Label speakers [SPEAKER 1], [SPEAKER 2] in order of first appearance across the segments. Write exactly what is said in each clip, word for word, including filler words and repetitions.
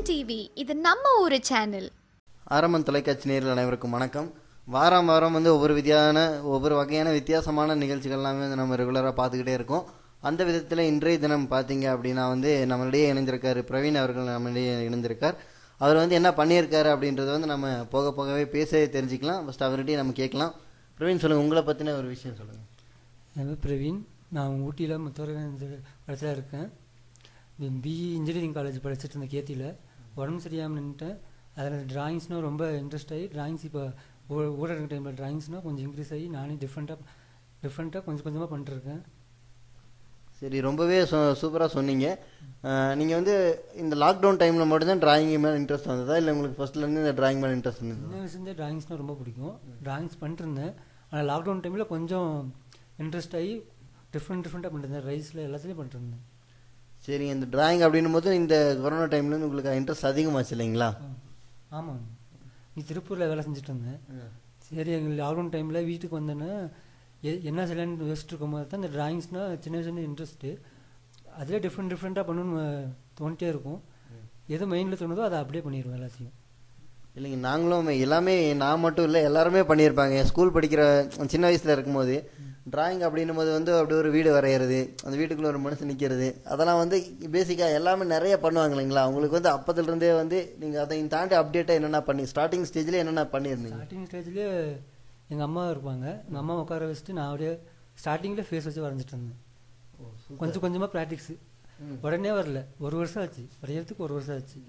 [SPEAKER 1] TV இது நம்ம ஊரு சேனல்.
[SPEAKER 2] ஆரம்பம் தொலைக்காட்சி நேயர்கள் அனைவருக்கும் வணக்கம். வாரம் வாரம் வந்து ஒவ்வொரு விதியான ஒவ்வொரு வகையான வித்தியாசமான நிகழ்ச்சிகள் எல்லாமே வந்து நம்ம ரெகுலராக பார்த்துக்கிட்டே இருக்கோம். அந்த விதத்தில் இன்றைய தினம் பார்த்தீங்க அப்படின்னா வந்து நம்மளிடையே இணைந்திருக்காரு பிரவீன் அவர்கள் நம்மளிடையே இணைந்திருக்கார். அவர் வந்து என்ன பண்ணியிருக்காரு அப்படின்றது வந்து நம்ம போக போகவே பேச தெரிஞ்சுக்கலாம். ஃபஸ்ட் அவர்கிட்டயே நம்ம கேட்கலாம். பிரவீன் சொல்லுங்கள், உங்களை பற்றின ஒரு விஷயம் சொல்லுங்கள்.
[SPEAKER 3] என் பேர் பிரவீன். நான் ஊட்டியில் முத்தவரகன் இடத்துல இருக்கேன். பிஇ இன்ஜினியரிங் காலேஜ் படிச்சுட்டு இருந்தேன். கேத்தியில் உடம்பு சரியாமல் நின்றுட்டேன். அதில் ட்ராயிங்ஸ்னால் ரொம்ப இன்ட்ரெஸ்ட் ஆகி ட்ராயிங்ஸ் இப்போ ஊடக டைமில் ட்ராயிங்ஸ்னால் கொஞ்சம் இன்க்ரீஸ் ஆகி நானே டிஃப்ரெண்ட்டாக டிஃப்ரெண்ட்டாக கொஞ்சம் கொஞ்சமாக பண்ணிட்டுருக்கேன்.
[SPEAKER 2] சரி, ரொம்பவே சொ சூப்பராக சொன்னீங்க. நீங்கள் வந்து இந்த லாக்டவுன் டைமில் மட்டும்தான் ட்ராயிங் மேலே இன்ட்ரெஸ்ட் வந்ததா, இல்லை உங்களுக்கு ஃபஸ்ட்லேருந்து இந்த ட்ராயிங் மேலே இன்ட்ரெஸ்ட் இருந்தது?
[SPEAKER 3] சின்ன வயசுலேருந்தே ட்ராயிங்ஸ்னால் ரொம்ப பிடிக்கும். ட்ராயிங்ஸ் பண்ணிட்டுருந்தேன். ஆனால் லாக்டவுன் டைமில் கொஞ்சம் இன்ட்ரெஸ்ட் ஆகி டிஃப்ரெண்ட் டிஃப்ரெண்ட்டாக பண்ணிட்டுருந்தேன். ரைஸில் எல்லாத்துலேயும் பண்ணிட்டுருந்தேன்.
[SPEAKER 2] சரி, இந்த டிராயிங் அப்படின்னும் போது இந்த கொரோனா டைம்லேருந்து உங்களுக்கு இன்ட்ரெஸ்ட் அதிகமாச்சு இல்லைங்களா?
[SPEAKER 3] ஆமாம். நீ திருப்பூரில் வேலை செஞ்சுட்டு இருந்தேன். சரி, எங்கள் லாக்டவுன் டைமில் வீட்டுக்கு வந்தேன்னா எ என்ன செய்யலான்னு யோசிச்சுட்டு இருக்கும் போது தான் இந்த ட்ராயிங்ஸ்னால் சின்ன வயசுலேருந்து இன்ட்ரெஸ்ட்டு. அதில் டிஃப்ரெண்ட் டிஃப்ரெண்ட்டாக பண்ணணும்னு தோணிட்டே இருக்கும். எது மைண்டில் தோணுதோ அதை அப்படியே பண்ணிடுவோம் எல்லாத்தையும்.
[SPEAKER 2] இல்லைங்க, நாங்களும் எல்லாமே நான் மட்டும் இல்லை எல்லாருமே பண்ணியிருப்பாங்க. ஸ்கூல் படிக்கிற சின்ன வயசில் இருக்கும்போது ட்ராயிங் அப்படின்னும் போது வந்து அப்படி ஒரு வீடு வரைகிறது, அந்த வீட்டுக்குள்ளே ஒரு மனுஷன் நிற்கிறது, அதெல்லாம் வந்து பேசிக்காக எல்லாமே நிறைய பண்ணுவாங்க இல்லைங்களா? உங்களுக்கு வந்து அப்போதுலேருந்தே வந்து நீங்கள் அதை தாண்டி அப்டேட்டாக என்னென்ன பண்ணி ஸ்டார்டிங் ஸ்டேஜ்லேயே என்னென்ன பண்ணியிருந்தீங்க?
[SPEAKER 3] ஸ்டார்டிங் ஸ்டேஜ்லேயே எங்கள் அம்மா இருப்பாங்க. எங்கள் அம்மா உட்கார வச்சுட்டு நான் அப்படியே ஸ்டார்டிங்கில் ஃபேஸ் வச்சு வரைஞ்சிட்டு இருந்தேன். கொஞ்சம் கொஞ்சமாக ப்ராக்டிக்ஸு. உடனே வரல, ஒரு வருஷம் ஆச்சு வரைகிறதுக்கு. ஒரு வருஷம் ஆச்சு.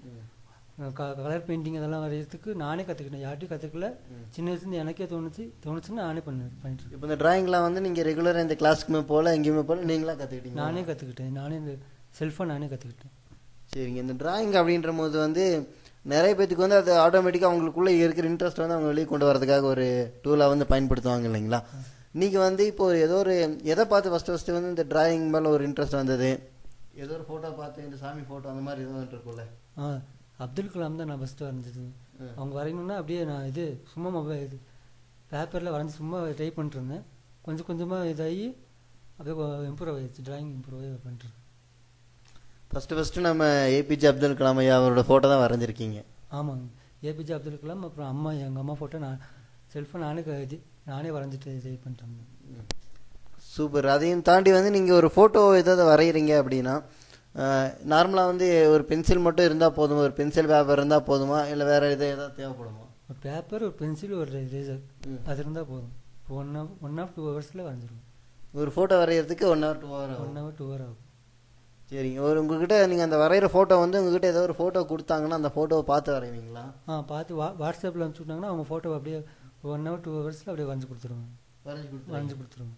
[SPEAKER 3] க கலர் பெயிண்டிங் அதெல்லாம் வரைகிறதுக்கு நானே கற்றுக்கிட்டேன். யார்ட்டையும் கற்றுக்கல. சின்ன வயசுலேருந்து எனக்கே தோணுச்சு தோணுச்சுன்னு நானே பண்ண பண்ணிட்டு.
[SPEAKER 2] இப்போ இந்த ட்ராயிங்லாம் வந்து நீங்கள் ரெகுலராக இந்த கிளாஸுக்குமே போகல, எங்கேயுமே போகல, நீங்களாம் கற்றுக்கிட்டீங்க?
[SPEAKER 3] நானே கற்றுக்கிட்டேன். நானே இந்த செல்ஃபாக நானே கற்றுக்கிட்டேன்.
[SPEAKER 2] சரிங்க, இந்த ட்ராயிங் அப்படின்ற போது வந்து நிறைய பேத்துக்கு வந்து அது ஆட்டோமேட்டிக்காக அவங்களுக்குள்ளே இருக்கிற இன்ட்ரெஸ்ட் வந்து அவங்க வெளியே கொண்டு வரதுக்காக ஒரு டூலாக வந்து பயன்படுத்துவாங்க இல்லைங்களா? நீங்கள் வந்து இப்போ ஏதோ ஒரு எதை பார்த்து ஃபஸ்ட்டு ஃபஸ்ட்டு வந்து இந்த ட்ராயிங் மேலே ஒரு இன்ட்ரெஸ்ட் வந்தது? ஏதோ ஒரு ஃபோட்டோ பார்த்து இந்த சாமி ஃபோட்டோ அந்த மாதிரி எதுவும் இருக்கும்ல? ஆ,
[SPEAKER 3] அப்துல் கலாம் தான் நான் ஃபஸ்ட்டு வரைஞ்சது. அவங்க வரையணுன்னா அப்படியே நான் இது சும்மா மொபைல் இது பேப்பரில் வரைஞ்சி சும்மா ட்ரை பண்ணிட்டுருந்தேன். கொஞ்சம் கொஞ்சமாக இதாகி அப்படியே இம்ப்ரூவ் ஆகிடுச்சு. ட்ராயிங் இம்ப்ரூவ் ஆகி பண்ணிட்டுருக்கேன்.
[SPEAKER 2] ஃபஸ்ட்டு ஃபஸ்ட்டு நம்ம ஏபிஜே அப்துல் கலாம் ஐயா அவரோட ஃபோட்டோ தான் வரைஞ்சிருக்கீங்க?
[SPEAKER 3] ஆமாங்க, ஏபிஜே அப்துல் கலாம். அப்புறம் அம்மா, எங்கள் அம்மா ஃபோட்டோ நான் செல்ஃபாக நானே இது நானே வரைஞ்சிட்டு இது பண்ணிட்டுருந்தேன்.
[SPEAKER 2] சூப்பர். அதையும் தாண்டி வந்து நீங்கள் ஒரு ஃபோட்டோ ஏதாவது வரைகிறீங்க அப்படின்னா நார்மலாக வந்து ஒரு பென்சில் மட்டும் இருந்தால் போதுமா, ஒரு பென்சில் பேப்பர் இருந்தால் போதுமா, இல்லை வேறு எதாவது எதாவது தேவைப்படுமா?
[SPEAKER 3] ஒரு பேப்பர், ஒரு பென்சில், ஒரு ரேசர் அது இருந்தால் போதும். இப்போ one hour one hour two ஹவர்ஸில் வரைஞ்சிருவோம்.
[SPEAKER 2] ஒரு ஃபோட்டோ வரைகிறதுக்கு one hour two hour
[SPEAKER 3] one hour two hour ஆகும்.
[SPEAKER 2] சரிங்க. ஒரு உங்ககிட்ட நீங்கள் அந்த வரைகிற ஃபோட்டோ வந்து உங்ககிட்ட ஏதோ ஒரு ஃபோட்டோ கொடுத்தாங்கன்னா அந்த ஃபோட்டோவை பார்த்து வரைவீங்களா? ஆ,
[SPEAKER 3] பார்த்து வா வாட்ஸ்அப்பில் அனுப்பிச்சி விட்டாங்கன்னா அவங்க ஃபோட்டோ அப்படியே ஒன் ஹவர் டூ ஹவர்ஸில் அப்படியே வரைஞ்சி கொடுத்துருவாங்க.
[SPEAKER 2] வரைஞ்சி கொடுத்து
[SPEAKER 3] வரைஞ்சி கொடுத்துருவாங்க.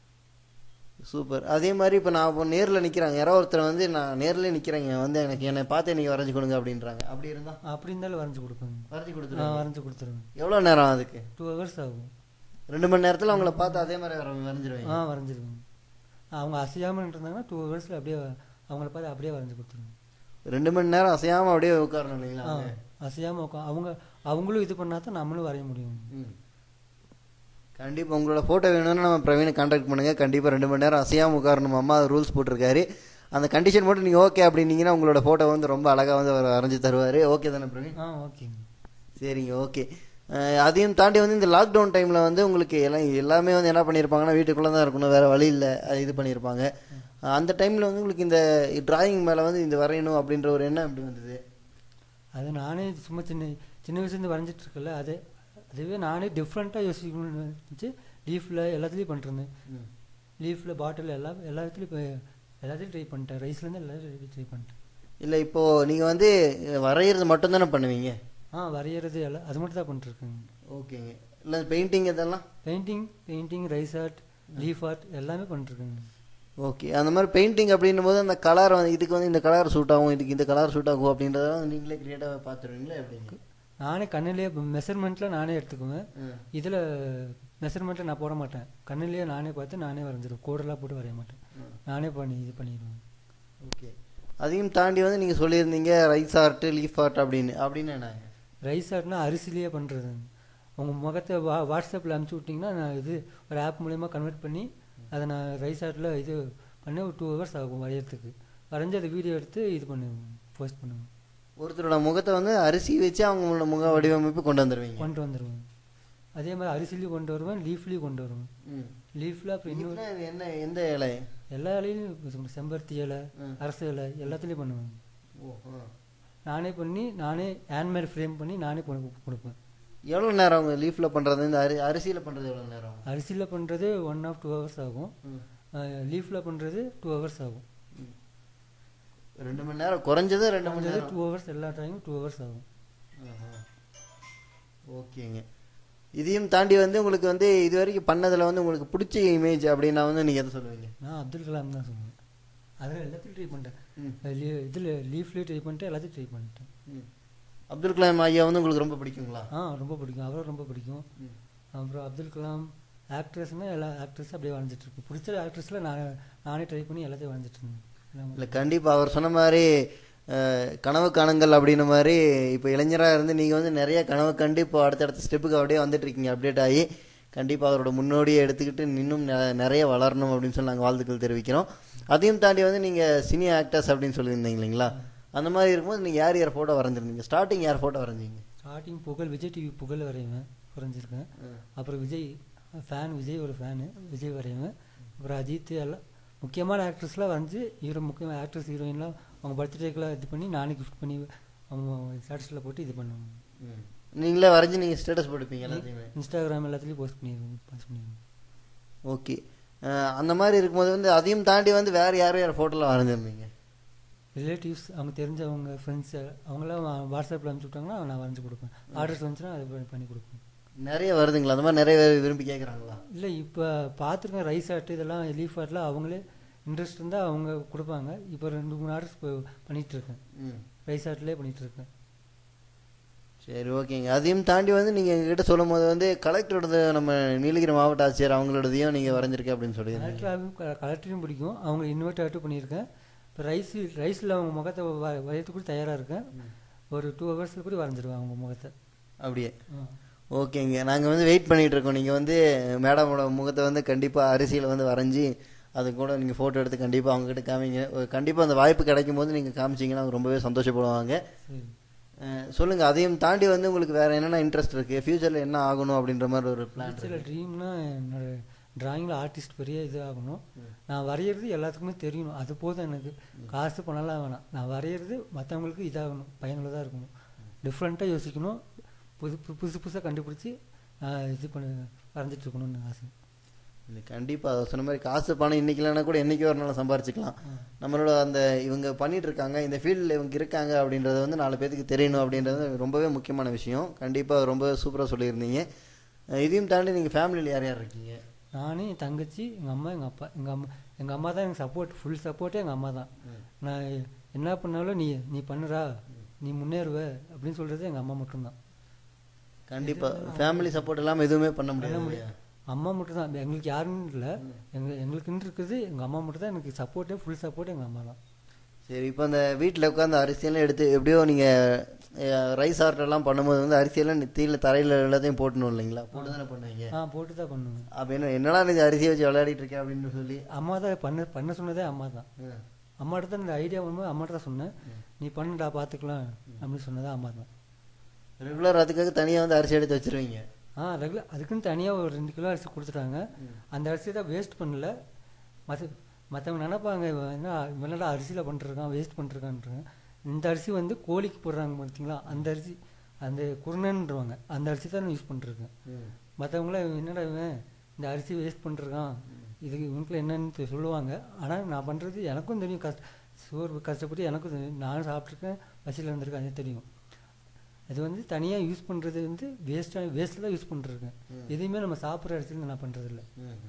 [SPEAKER 2] சூப்பர். அதே மாதிரி இப்போ நான் இப்போ நேரில் நிற்கிறாங்க, யாரோ ஒருத்தர் வந்து நான் நேரில் நிற்கிறேங்க, வந்து எனக்கு என்னை பார்த்து நீங்கள் வரைஞ்சி கொடுங்க அப்படின்றாங்க. அப்படி இருந்தால்
[SPEAKER 3] அப்படி இருந்தாலும் வரைஞ்சி கொடுப்பாங்க.
[SPEAKER 2] வரைஞ்சி கொடுத்துருவாங்க.
[SPEAKER 3] வரைஞ்சி கொடுத்துருவேன்.
[SPEAKER 2] எவ்வளோ நேரம் அதுக்கு?
[SPEAKER 3] டூ ஹவர்ஸ் ஆகும்.
[SPEAKER 2] ரெண்டு மணி நேரத்தில் அவங்கள பார்த்து அதே மாதிரி வர வரைஞ்சிருவேன்?
[SPEAKER 3] ஆ, வரைஞ்சிருவேங்க. அவங்க அசையாமல் இருந்தாங்கன்னா டூ ஹவர்ஸில் அப்படியே அவங்கள பார்த்து அப்படியே வரைஞ்சி கொடுத்துருவேன்.
[SPEAKER 2] ரெண்டு மணி நேரம் அசையாமல் அப்படியே உட்காரணும் இல்லைங்களா?
[SPEAKER 3] அசையாமல் உட்கா அவங்க அவங்களும் இது பண்ணால் தான் நம்மளும் வரைய முடியும்.
[SPEAKER 2] ம், கண்டிப்பாக உங்களோட ஃபோட்டோ வேணும்னு நம்ம பிரவீனை கான்டாக்ட் பண்ணுங்கள். கண்டிப்பாக ரெண்டு மணி நேரம் அசையாமல் உட்காரணும், அம்மா ரூல்ஸ் போட்டிருக்காரு. அந்த கண்டிஷன் மட்டும் நீங்கள் ஓகே அப்படின்னீங்கன்னா உங்களோட ஃபோட்டோ வந்து ரொம்ப அழகாக வந்து அவர் வரைஞ்சி தருவார். ஓகே தானே பிரவீன்?
[SPEAKER 3] ஆ, ஓகேங்க.
[SPEAKER 2] சரிங்க, ஓகே. அதையும் தாண்டி வந்து இந்த லாக்டவுன் டைமில் வந்து உங்களுக்கு எல்லாம் எல்லாமே வந்து என்ன பண்ணியிருப்பாங்கன்னா வீட்டுக்குள்ளே தான் இருக்கணும், வேறு வழி இல்லை, அது இது பண்ணியிருப்பாங்க. அந்த டைமில் வந்து உங்களுக்கு இந்த ட்ராயிங் மேலே வந்து இந்த வரையணும் அப்படின்ற ஒரு எண்ணம் எப்படி வந்தது?
[SPEAKER 3] அது நானே சும்மா சின்ன சின்ன வயசுலேருந்து வரைஞ்சிட்டு இருக்கல, அது அதுவே நானே டிஃப்ரெண்ட்டாக யோசிக்கணும்னு நினச்சி லீஃபில் எல்லாத்துலேயும் பண்ணிட்டுருந்தேன். லீஃபில் பாட்டில் எல்லாம் எல்லாத்துலேயும் இப்போ எல்லாத்தையும் ட்ரை பண்ணிட்டேன். ரைஸ்லேருந்து எல்லாத்தையும் ட்ரை பண்ணிட்டேன். இல்லை,
[SPEAKER 2] இப்போது நீங்கள் வந்து வரைகிறது மட்டும்தானே பண்ணுவீங்க?
[SPEAKER 3] ஆ, வரைகிறது எல்லாம் அது மட்டும் தான் பண்ணிட்டுருக்கேங்க.
[SPEAKER 2] ஓகேங்க. இல்லை பெயிண்டிங் இதெல்லாம்?
[SPEAKER 3] Painting painting rice art, leaf art எல்லாமே பண்ணிட்டுருக்கேங்க.
[SPEAKER 2] ஓகே. அந்த மாதிரி பெயிண்டிங் அப்படின்னும் போது அந்த கலர் வந்து இதுக்கு வந்து இந்த கலர் சூட் ஆகும், இதுக்கு இந்த கலர் சூட் ஆகும் அப்படின்றதெல்லாம் நீங்களே கிரியேட்டாக பார்த்துருவீங்களா எப்படிங்க?
[SPEAKER 3] நானே கண்ணிலேயே மெஷர்மெண்ட்டில் நானே எடுத்துக்குவேன். இதில் மெஷர்மெண்ட்டில் நான் போட மாட்டேன். கண்ணிலேயே நானே பார்த்து நானே வரைஞ்சிடுவேன். கோடெல்லாம் போட்டு வரைய மாட்டேன். நானே பண்ணி இது பண்ணிடுவேன்.
[SPEAKER 2] ஓகே. அதையும் தாண்டி வந்து நீங்கள் சொல்லியிருந்தீங்க ரைஸ் ஆர்ட்டு, லீஃப் ஆர்ட் அப்படின்னு அப்படின்னு என்ன?
[SPEAKER 3] ரைஸ் ஆர்ட்னா அரிசிலேயே பண்ணுறது. உங்கள் முகத்தை வா வாட்ஸ்அப்பில் அனுப்பிச்சி விட்டிங்கன்னா நான் இது ஒரு ஆப் மூலயமா கன்வெர்ட் பண்ணி அதை நான் ரைஸ் ஆர்ட்டில் இது பண்ணி ஒரு டூ ஹவர்ஸ் ஆகும் வரைகிறதுக்கு. வரைஞ்சி அதை வீடியோ எடுத்து இது பண்ணுவேன், போஸ்ட் பண்ணுவேன்.
[SPEAKER 2] ஒருத்தரோட முகத்தை வந்து அரிசி வச்சு அவங்களோட முக வடிவமைப்பு கொண்டு வந்துடுவீங்க.
[SPEAKER 3] கொண்டு வந்துடுவேன். அதே மாதிரி அரிசிலையும் கொண்டு வருவேன், லீஃப்லேயும் கொண்டு வருவேன். லீஃபில் அப்புறம் இன்னொரு
[SPEAKER 2] என்ன எந்த இலை?
[SPEAKER 3] எல்லா இலையிலையும் செம்பருத்தி இலை, அரசு இலை எல்லாத்துலேயும் பண்ணுவேன். நானே பண்ணி நானே ஹேண்ட்மேட் ஃப்ரேம் பண்ணி நானே கொடுப்பேன்.
[SPEAKER 2] எவ்வளோ நேரம் அவங்க லீஃபில் பண்ணுறது, இந்த அரி அரிசியில் பண்ணுறது எவ்வளோ நேரம்?
[SPEAKER 3] அரிசியில் பண்ணுறது ஒன் ஆஃப் டூ ஹவர்ஸ் ஆகும். லீஃபில் பண்ணுறது டூ ஹவர்ஸ் ஆகும்.
[SPEAKER 2] ரெண்டு மணி நேரம் குறைஞ்சது, ரெண்டு மணி நேரம்
[SPEAKER 3] டூ ஹவர்ஸ் எல்லா டைமும் டூ ஹவர்ஸ் ஆகும்.
[SPEAKER 2] ஓகேங்க. இதையும் தாண்டி வந்து உங்களுக்கு வந்து இது வரைக்கும் பண்ணதில் வந்து உங்களுக்கு பிடிச்ச இமேஜ் அப்படின்னா வந்து நீங்கள் எதை சொல்லுவீங்க?
[SPEAKER 3] நான் அப்துல் கலாம் தான் சொல்லுவேன். அதில் எல்லாத்தையும் ட்ரை பண்ணிட்டேன். இதில் லீஃப்லேயும் ட்ரை பண்ணிட்டேன், எல்லாத்தையும் ட்ரை பண்ணிட்டேன்.
[SPEAKER 2] அப்துல் கலாம் ஐயா வந்து உங்களுக்கு ரொம்ப பிடிக்குங்களா?
[SPEAKER 3] ஆ ரொம்ப பிடிக்கும், அவரும் ரொம்ப பிடிக்கும். அப்புறம் அப்துல் கலாம் ஆக்ட்ரஸ்னால் எல்லா ஆக்ட்ரஸும் அப்படியே வரைஞ்சிட்ருக்கேன். பிடிச்ச ஆக்ட்ரஸில் நான் நானே ட்ரை பண்ணி எல்லாத்தையும் வரைஞ்சிட்டு இருந்தேன்.
[SPEAKER 2] இல்லை கண்டிப்பாக அவர் சொன்ன மாதிரி கனவு காணுங்கள் அப்படின்ன மாதிரி இப்போ இளைஞராக இருந்து நீங்கள் வந்து நிறைய கனவு கண்டு இப்போ அடுத்தடுத்த ஸ்டெப்புக்கு அப்படியே வந்துட்டுருக்கீங்க, அப்டேட் ஆகி. கண்டிப்பாக அவரோட முன்னோடியை எடுத்துக்கிட்டு இன்னும் நிறைய வளரணும் அப்படின்னு சொல்லி நாங்கள் வாழ்த்துக்கள் தெரிவிக்கிறோம். அதையும் தாண்டி வந்து நீங்கள் சினி ஆக்டர்ஸ் அப்படின்னு சொல்லியிருந்தீங்க இல்லைங்களா? அந்த மாதிரி இருக்கும்போது நீங்கள் யார் யார் ஃபோட்டோ வரைஞ்சிருந்தீங்க? ஸ்டார்டிங் யார் ஃபோட்டோ வரைஞ்சிங்க?
[SPEAKER 3] ஸ்டார்டிங் புகழ், விஜய் டிவி புகழ் வரைவேன், வரைஞ்சிருக்கேன். அப்புறம் விஜய் ஃபேன், விஜய் ஒரு ஃபேனு, விஜய் வரைவேன். அப்புறம் அஜித் எல்லாம் முக்கியமான ஆக்ட்ரஸ்லாம் வரைஞ்சி, ஹீரோ முக்கியமான ஆக்ட்ரஸ் ஹீரோயின்லாம் அவங்க பர்த்டேக்கெலாம் இது பண்ணி நானே கிஃப்ட் பண்ணி அவங்க ஸ்டேட்டஸில் போட்டு இது பண்ணுவாங்க.
[SPEAKER 2] நீங்களே வரைஞ்சி நீங்கள் ஸ்டேட்டஸ் போட்டுப்பீங்க எல்லாத்தையுமே?
[SPEAKER 3] இன்ஸ்டாகிராம் எல்லாத்துலேயும் போஸ்ட் பண்ணிடுவோம், போஸ்ட் பண்ணிடுவோம்.
[SPEAKER 2] ஓகே. அந்த மாதிரி இருக்கும்போது வந்து அதையும் தாண்டி வந்து வேறு யார் யார் ஃபோட்டோலாம் வரைஞ்சிருந்தீங்க?
[SPEAKER 3] ரிலேட்டிவ்ஸ், அவங்க தெரிஞ்சவங்க ஃப்ரெண்ட்ஸு அவங்களாம் வாட்ஸ்அப்பில் அனுப்பிச்சி விட்டாங்கன்னா நான் வரைஞ்சி கொடுப்பேன். ஆர்டர்ஸ் வந்துச்சுன்னா அது பண்ணி கொடுப்பேன்.
[SPEAKER 2] நிறைய வருதுங்களா அந்த மாதிரி? நிறைய பேர் விரும்பி கேட்குறாங்களா?
[SPEAKER 3] இல்லை, இப்போ பார்த்துருக்கேன். ரைஸ் ஆர்ட் இதெல்லாம் லீஃப் ஆர்ட்லாம் அவங்களே இன்ட்ரெஸ்ட் இருந்தால் அவங்க கொடுப்பாங்க. இப்போ ரெண்டு மூணு ஆர்டர்ஸ் இப்போ பண்ணிகிட்ருக்கேன், ரைஸ் ஆர்ட்லேயே பண்ணிகிட்ருக்கேன்.
[SPEAKER 2] சரி, ஓகேங்க. அதையும் தாண்டி வந்து நீங்கள் எங்ககிட்ட சொல்லும் போது வந்து கலெக்டரோடது, நம்ம நீலகிரி மாவட்ட ஆட்சியர் அவங்களோடதையும் நீங்கள் வரைஞ்சிருக்கேன் அப்படின்னு சொல்லி.
[SPEAKER 3] கலெக்டர் கலெக்டரையும் பிடிக்கும், அவங்க இன்வைட் ஆகிட்டு பண்ணியிருக்கேன். இப்போ ரைஸ் ரைஸில் அவங்க முகத்தை வரையத்துக்கு கூட தயாராக இருக்கேன். ஒரு டூ ஹவர்ஸில் கூட வரைஞ்சிருவேன் அவங்க முகத்தை.
[SPEAKER 2] அப்படியே? ஓகேங்க. நாங்கள் வந்து வெயிட் பண்ணிகிட்டு இருக்கோம். நீங்கள் வந்து மேடமோட முகத்தை வந்து கண்டிப்பாக அரிசியில் வந்து வரைஞ்சி அது கூட நீங்கள் ஃபோட்டோ எடுத்து கண்டிப்பாக அவங்ககிட்ட காமிங்க. கண்டிப்பாக அந்த வாய்ப்பு கிடைக்கும் போது நீங்கள் காமிச்சிங்கன்னா அவங்க ரொம்பவே சந்தோஷப்படுவாங்க. சொல்லுங்கள். அதையும் தாண்டி வந்து உங்களுக்கு வேறு என்னென்ன இன்ட்ரெஸ்ட் இருக்குது, ஃப்யூச்சரில் என்ன ஆகணும் அப்படின்ற மாதிரி ஒரு பிளான்?
[SPEAKER 3] ஃப்யூச்சரில் ட்ரீம்னா என்னோட ட்ராயிங்கில் ஆர்டிஸ்ட் பெரிய இது ஆகணும். நான் வரைகிறது எல்லாத்துக்குமே தெரியணும், அது போதும் எனக்கு. காசு பண்ணலாம் வேணாம், நான் வரைகிறது மற்றவங்களுக்கு இதாகணும், பயனுள்ளதாக இருக்கணும், டிஃப்ரெண்ட்டாக யோசிக்கணும், புது புதுசு புதுசாக கண்டுபிடிச்சி இது பண்ண வரைஞ்சிட்ருக்கணும்னு ஆசை.
[SPEAKER 2] இது கண்டிப்பாக அதை சொன்ன மாதிரி காசு பணம் இன்றைக்கி இல்லைனா கூட என்றைக்கு ஒரு நாள் சம்பாரிச்சிக்கலாம். நம்மளோட அந்த இவங்க பண்ணிகிட்டு இருக்காங்க, இந்த ஃபீல்டில் இவங்க இருக்காங்க அப்படின்றது வந்து நாலு பேருக்கு தெரியணும் அப்படின்றது ரொம்பவே முக்கியமான விஷயம். கண்டிப்பாக ரொம்ப சூப்பராக சொல்லியிருந்தீங்க. இதையும் தாண்டி நீங்கள் ஃபேமிலியில் யார் யார் இருக்கீங்க?
[SPEAKER 3] நானே, என் தங்கச்சி, எங்கள் அம்மா, எங்கள் அப்பா. எங்கள் அம்மா எங்கள் அம்மா தான் எனக்கு சப்போர்ட், ஃபுல் சப்போர்ட்டே எங்கள் அம்மா தான். நான் என்ன பண்ணாலும் நீ நீ பண்ணுறா, நீ முன்னேறுவ அப்படின்னு சொல்கிறது எங்கள் அம்மா மட்டும்தான்.
[SPEAKER 2] கண்டிப்பாக ஃபேமிலி சப்போர்ட் இல்லாமல் எதுவுமே பண்ண முடியாது.
[SPEAKER 3] அம்மா மட்டும் தான், எங்களுக்கு யாருன்னு இல்லை, எங்கள் எங்களுக்குன்னு இருக்குது எங்கள் அம்மா மட்டும் தான். எனக்கு சப்போர்ட்டே, ஃபுல் சப்போர்ட் எங்கள் அம்மா தான்.
[SPEAKER 2] சரி, இப்போ அந்த வீட்டில் உட்காந்து அரிசியெல்லாம் எடுத்து எப்படியோ நீங்கள் ரைஸ் ஆர்டெல்லாம் பண்ணும்போது வந்து அரிசியெல்லாம் தீயில் தரையில் எல்லாத்தையும் போட்டணும் இல்லைங்களா? போட்டு தானே பண்ணுவீங்க?
[SPEAKER 3] ஆ, போட்டு தான் பண்ணுவேன்.
[SPEAKER 2] அப்போ என்ன என்னடா நீ அரிசியை வச்சு விளையாடிட்டு இருக்கேன் அப்படின்னு சொல்லி
[SPEAKER 3] அம்மா தான் பண்ண பண்ண சொன்னதே அம்மா தான். அம்மாட்ட தான் இந்த ஐடியா பண்ணும்போது அம்மாட்ட தான் சொன்னேன், நீ பண்ணுடா பார்த்துக்கலாம் அப்படின்னு சொன்னதே அம்மா தான்.
[SPEAKER 2] ரெகுலர் அதுக்காக தனியாக வந்து அரிசி எடுத்து வச்சுருவீங்க?
[SPEAKER 3] ஆ, ரெகுலர் அதுக்குன்னு தனியாக ஒரு ரெண்டு கிலோ அரிசி கொடுத்துட்டாங்க. அந்த அரிசியை தான் வேஸ்ட் பண்ணல. மற்ற மற்றவங்க நினைப்பாங்க என்ன இவனடா அரிசியில் பண்ணிருக்கான், வேஸ்ட் பண்ணிருக்கான்றாங்க. இந்த அரிசி வந்து கோழிக்கு போடுறாங்க பார்த்தீங்களா, அந்த அரிசி, அந்த குருணன்றுவாங்க, அந்த அரிசி தான் யூஸ் பண்ணிருக்கேன். மற்றவங்களாம் என்னடா இவன் இந்த அரிசி வேஸ்ட் பண்ணிருக்கான், இதுக்கு இவனுக்குள்ள என்னன்னு சொல்லுவாங்க. ஆனால் நான் பண்ணுறது எனக்கும் தெரியும், கஷ்ட சோறு கஷ்டப்பட்டு எனக்கும் தெரியும், நானும் சாப்பிட்ருக்கேன், பசியில் இருந்திருக்கேன், அது தெரியும். அது வந்து தனியாக யூஸ் பண்ணுறது வந்து வேஸ்ட்டாக வேஸ்ட்டில் தான் யூஸ் பண்ணிருக்கேன். எதுவுமே நம்ம சாப்பிட்ற அரிசியில் நான் பண்ணுறதில்ல.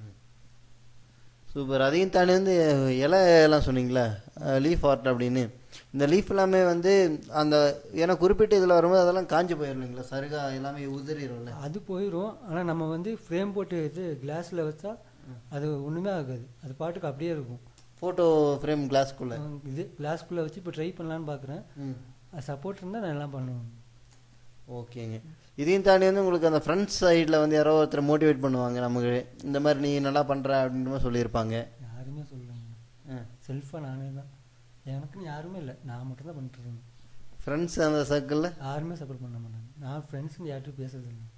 [SPEAKER 2] சூப்பர். அதையும் தாண்டி வந்து இலை எல்லாம் சொன்னீங்களா, லீஃப் ஆர்ட் அப்படின்னு. இந்த லீஃப் எல்லாமே வந்து அந்த ஏன்னா குறிப்பிட்ட இதில் வரும்போது அதெல்லாம் காஞ்சி போயிடலைங்களா, சருகா எல்லாமே உதிரிடும்ல? அது
[SPEAKER 3] போயிடும். ஆனால் நம்ம வந்து ஃப்ரேம் போட்டு இது கிளாஸில் வச்சா அது ஒன்றுமே ஆகாது, அது பாட்டுக்கு அப்படியே இருக்கும்.
[SPEAKER 2] ஃபோட்டோ ஃப்ரேம் கிளாஸ்க்குள்ளே
[SPEAKER 3] இது கிளாஸ்க்குள்ளே வச்சு இப்போ ட்ரை பண்ணலான்னு பார்க்குறேன். சப்போர்ட் இருந்தால் நான் எல்லாம் பண்ணுவேன்.
[SPEAKER 2] ஓகேங்க. இதையும் தாண்டி வந்து உங்களுக்கு அந்த ஃப்ரெண்ட்ஸ் சைடில் வந்து யாரோ ஒருத்தர் மோட்டிவேட் பண்ணுவாங்க, நமக்கு இந்த மாதிரி நீ நல்லா பண்ணுற அப்படின்ற மாதிரி சொல்லியிருப்பாங்க?
[SPEAKER 3] யாருமே சொல்லுவாங்க, செல்ஃபாக நானே தான், எனக்குன்னு யாருமே இல்லை, நான் மட்டும் தான் பண்ணிட்டுருக்கேன்.
[SPEAKER 2] ஃப்ரெண்ட்ஸ் அந்த சர்க்கிளில்
[SPEAKER 3] யாருமே சப்போர்ட் பண்ண மாட்டாங்க. நான் ஃப்ரெண்ட்ஸுங்க யார்ட்டும் பேசுறது இல்லை.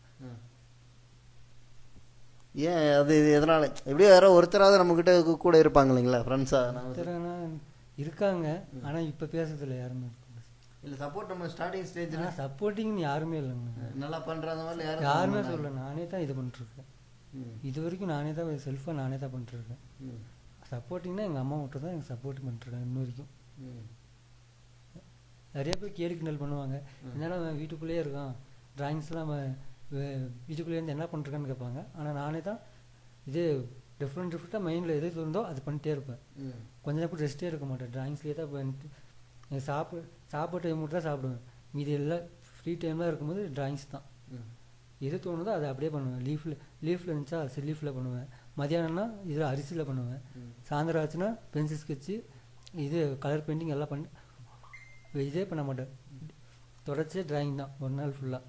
[SPEAKER 2] ஏன் அது எதனால? எப்படியோ யாரோ ஒருத்தராவது நம்மக்கிட்ட கூட இருப்பாங்க இல்லைங்களா ஃப்ரெண்ட்ஸாக?
[SPEAKER 3] ஒருத்தரனா இருக்காங்க, ஆனால் இப்போ பேசுறதில்ல யாருமே.
[SPEAKER 2] இல்லை சப்போர்ட் நம்ம ஸ்டார்டிங் ஸ்டேஜ்
[SPEAKER 3] ஆனால் சப்போர்ட்டிங்னு யாருமே இல்லைங்க.
[SPEAKER 2] நல்லா பண்ணுறாத மாதிரி யாரும்
[SPEAKER 3] யாருமே சொல்லல. நானே தான் இது பண்ணிட்டுருக்கேன். இது வரைக்கும் நானே தான் செல்ஃபாக நானே தான் பண்ணிட்டுருக்கேன். சப்போர்ட்டிங்னா எங்கள் அம்மா மட்டும் தான் எனக்கு சப்போர்ட் பண்ணிட்டுருக்கேன் இன்ன வரைக்கும். நிறைய பேர் கேலி கிண்டல் பண்ணுவாங்க, என்னடா அவன் வீட்டுக்குள்ளேயே இருக்கான், ட்ராயிங்ஸ்லாம் அவன் வீட்டுக்குள்ளேருந்து என்ன பண்ணிருக்கான்னு கேட்பாங்க. ஆனால் நானே தான் இது டிஃப்ரெண்ட் டிஃப்ரெண்ட்டாக மைண்டில் எது தோணுதோ அது பண்ணிட்டே இருப்பேன். கொஞ்ச நேரம் கூட ரெஸ்ட்டே இருக்க மாட்டேன், ட்ராயிங்ஸ்லேயே தான் பண்ணிட்டு சாப்பிட சாப்பிட்ற டைம் மட்டும் தான் சாப்பிடுவேன். மீதி எல்லாம் ஃப்ரீ டைம்லாம் இருக்கும்போது ட்ராயிங்ஸ் தான். எது தோணுதோ அதை அப்படியே பண்ணுவேன். லீஃபில் லீஃபில் இருந்துச்சா அரிசி லீஃபில் பண்ணுவேன். மதியானம்னா இதில் அரிசியில் பண்ணுவேன். சாயந்தரம் ஆச்சுன்னா பென்சில் ஸ்கெட்சு இது கலர் பெயிண்டிங் எல்லாம் பண்ணி இதே பண்ண மாட்டேன். தொடர்ச்சி ட்ராயிங் தான் ஒரு நாள் ஃபுல்லாக.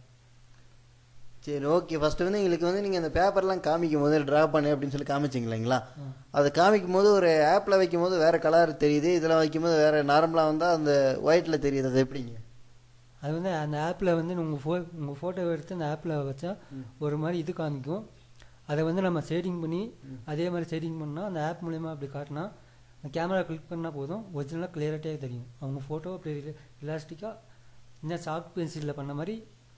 [SPEAKER 2] சரி ஓகே. ஃபஸ்ட்டு வந்து எங்களுக்கு வந்து நீங்கள் அந்த பேப்பர்லாம் காமிக்கும் போது ட்ரா பண்ணு அப்படின்னு சொல்லி காமிச்சிங்க இல்லைங்களா? அதை காமிக்கும் போது ஒரு ஆப்பில் வைக்கும் போது வேறு கலர் தெரியுது, இதில் வைக்கும் போது வேறு நார்மலாக வந்தால் அந்த ஒயிட்டில் தெரியுது, அது எப்படிங்க?
[SPEAKER 3] அது வந்து அந்த ஆப்பில் வந்து உங்கள் ஃபோ உங்கள் ஃபோட்டோ எடுத்து அந்த ஆப்பில் வச்சா ஒரு மாதிரி இது காமிக்கும். அதை வந்து நம்ம ஷேடிங் பண்ணி அதே மாதிரி ஷேடிங் பண்ணால் அந்த ஆப் மூலயமா அப்படி காட்டினா கேமரா கிளிக் பண்ணால் போதும், ஒரிஜினலாக கிளியரிட்டியாக தெரியும். அவங்க ஃபோட்டோ அப்படி எலாஸ்டிக்காக இன்னும் சாக் பென்சிலில் பண்ண மாதிரி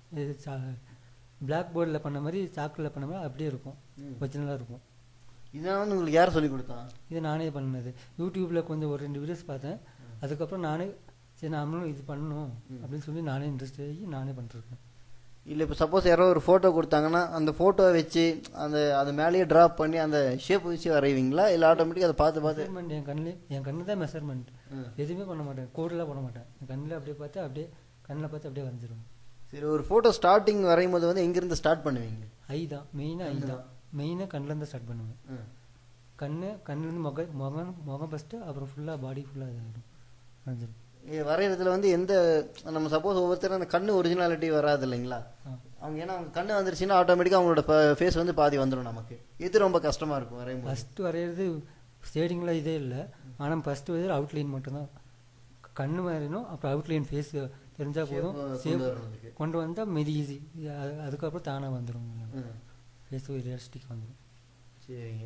[SPEAKER 3] பிளாக் போர்டில் பண்ண மாதிரி சாக்கில் பண்ண மாதிரி அப்படியே இருக்கும், ஒரிஜினலாக இருக்கும்.
[SPEAKER 2] இதெல்லாம் வந்து உங்களுக்கு யார் சொல்லி கொடுத்தா?
[SPEAKER 3] இது நானே பண்ணது. யூடியூப்பில் கொஞ்சம் ஒரு ரெண்டு வீடியோஸ் பார்த்தேன். அதுக்கப்புறம் நானே சரி நம்மளும் இது பண்ணணும் அப்படின்னு சொல்லி நானே இன்ட்ரெஸ்ட் ஆகி நானே பண்ணிருக்கேன்.
[SPEAKER 2] இல்லை இப்போ சப்போஸ் யாரோ ஒரு ஃபோட்டோ கொடுத்தாங்கன்னா அந்த ஃபோட்டோவை வச்சு அந்த அது மேலேயே ட்ராப் பண்ணி அந்த ஷேப் வச்சு வரைவீங்களா, இல்லை ஆட்டோமேட்டிக்காக அதை பார்த்து பார்த்து?
[SPEAKER 3] மெஷர்மெண்ட் என் கண்ணில் என் கண்ணு தான் மெஷர்மெண்ட். எதுவுமே பண்ண மாட்டேன், கோடெலாம் பண்ண மாட்டேன். என் கண்ணில் அப்படியே பார்த்து அப்படியே கண்ணில் பார்த்து அப்படியே வரைஞ்சிருவேன்.
[SPEAKER 2] சரி, ஒரு ஃபோட்டோ ஸ்டார்டிங் வரையும் போது வந்து எங்கேருந்து ஸ்டார்ட் பண்ணுவீங்க?
[SPEAKER 3] ஐ தான் மெயினாக, ஐ தான் மெயினாக கண்ணிலேருந்து ஸ்டார்ட் பண்ணுவேன். கண் கண்ணிலேருந்து முக முகம் முகம் ஃபஸ்ட்டு, அப்புறம் ஃபுல்லாக பாடி ஃபுல்லாக இதாகிடும் வரைஞ்சிடும். வரைகிறதுல
[SPEAKER 2] வந்து எந்த நம்ம சப்போஸ் ஒவ்வொருத்தரும் அந்த கண்ணு ஒரிஜினாலிட்டி வராது இல்லைங்களா? அவங்க ஏன்னா அவங்க கண்ணு வந்துருச்சுன்னா ஆட்டோமேட்டிக்காக அவங்களோட ஃபேஸ் வந்து பாதி வந்துடும். நமக்கு எது ரொம்ப கஷ்டமாக இருக்கும் வரையும்?
[SPEAKER 3] ஃபஸ்ட்டு வரைகிறது ஷேடிங்கில் இதே இல்லை, ஆனால் ஃபஸ்ட்டு வரைகிறது அவுட்லைன் மட்டும்தான். கண்ணு வரையணும், அப்புறம் அவுட்லைன் ஃபேஸ் தெரிஞ்சால் போதும், சேவ் கொண்டு வந்தால் மெதி ஈஸி. அதுக்கப்புறம் தானாக வந்துடும், ஃபேஸ் ரியலிஸ்டிக் வந்துடும்.
[SPEAKER 2] சரிங்க.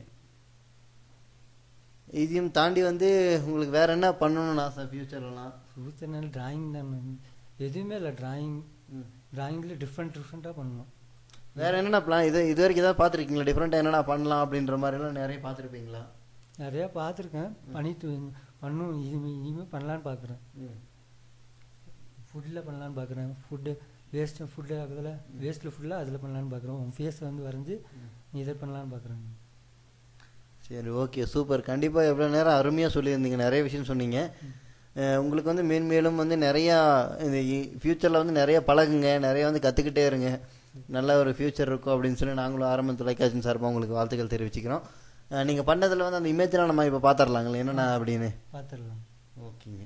[SPEAKER 2] இதையும் தாண்டி வந்து உங்களுக்கு வேற என்ன பண்ணணும்னு ஆசை ஃபியூச்சர்லாம்?
[SPEAKER 3] ஃபியூச்சர்னால ட்ராயிங் தான், எதுவுமே இல்லை. ட்ராயிங் ட்ராயிங்கில் டிஃப்ரெண்ட் டிஃப்ரெண்ட்டாக பண்ணணும்.
[SPEAKER 2] வேற என்னென்ன பிளான்? இது இது வரைக்கும் ஏதாவது பார்த்துருக்கீங்களா? டிஃப்ரெண்ட்டாக என்னென்ன பண்ணலாம் அப்படின்ற மாதிரிலாம் நிறைய பார்த்துருப்பீங்களா?
[SPEAKER 3] நிறையா பார்த்துருக்கேன், பண்ணிட்டு பண்ணும். இது இனிமேல் பண்ணலான்னு பார்க்குறேன். ஃபுட்டில் பண்ணலான்னு பார்க்குறேன். ஃபுட்டு வேஸ்ட்டு ஃபுட்டு ஆகுதில் வேஸ்ட்டில் ஃபுல்லாக அதில் பண்ணலான்னு பார்க்குறோம். உன் ஃபேஸை வந்து வரைஞ்சி இதை பண்ணலான்னு பார்க்குறேன்.
[SPEAKER 2] சரி ஓகே, சூப்பர். கண்டிப்பாக எவ்வளோ நேரம் அருமையாக சொல்லியிருந்தீங்க, நிறைய விஷயம் சொன்னீங்க. உங்களுக்கு வந்து மேன்மேலும் வந்து நிறையா இந்த ஃப்யூச்சரில் வந்து நிறைய பழகுங்க, நிறைய வந்து கற்றுக்கிட்டே இருங்க, நல்ல ஒரு ஃப்யூச்சர் இருக்கும் அப்படின்னு சொல்லி நாங்களும் ஆரம்ப தொலைக்காட்சியின் சார்பாக உங்களுக்கு வாழ்த்துக்கள் தெரிவிச்சுக்கிறோம். நீங்கள் பண்ணதில் வந்து அந்த இமேஜெலாம் நம்ம இப்போ பார்த்துடலாங்களே என்னென்ன அப்படின்னு?
[SPEAKER 3] பார்த்துடலாம்.
[SPEAKER 2] ஓகேங்க.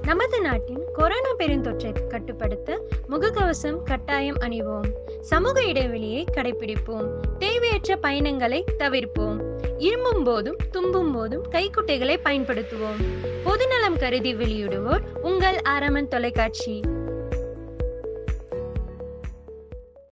[SPEAKER 4] நமது நாட்டின் கொரோனா பெருந்தொற்றை கட்டுப்படுத்த முகக்கவசம் கட்டாயம் அணிவோம். சமூக இடைவெளியை கடைபிடிப்போம். தேவையற்ற பயணங்களை தவிர்ப்போம். இருமும் போதும் தும்பும் போதும் கைக்குட்டைகளை பயன்படுத்துவோம். பொதுநலம் கருதி வெளியிடுவோர் உங்கள் ஆரம்பன் தொலைக்காட்சி.